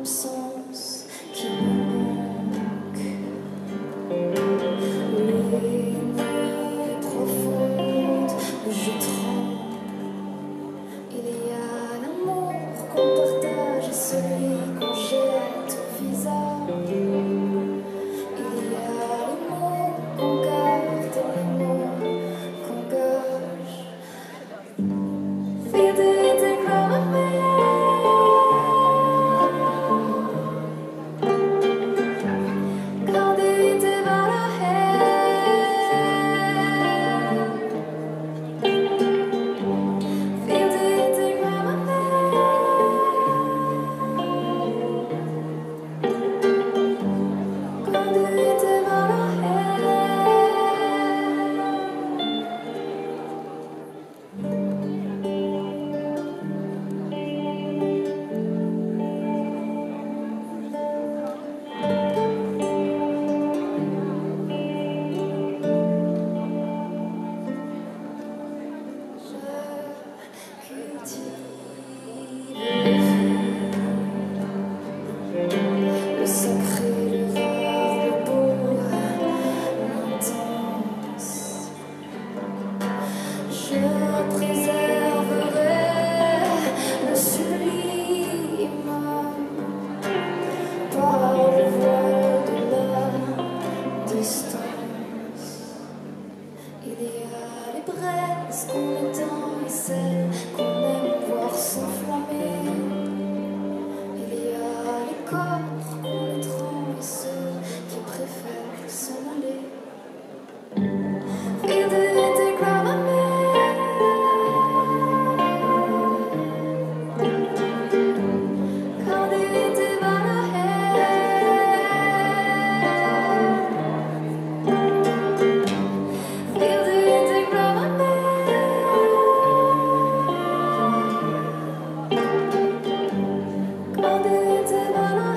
absence qui me manque. Les nuits profondes, je tremble. Il y a l'amour qu'on partage et celui qu'on jette au visage. Il y a les mots qu'on garde et les mots qu'on gâche. Vider tes grammaires. Le sacré, le rare, le beau, l'intense. Je préserverai le sublime par le voile de la distance. Il y a les braises qu'on éteint et celles qu'on aime voir s'enflammer. Il y a les corps qu'on étreint et ceux qui préfèrent s'en aller. Vider tes grammaires. Garder tes valeurs. Vider tes grammaires. Garder tes valeurs.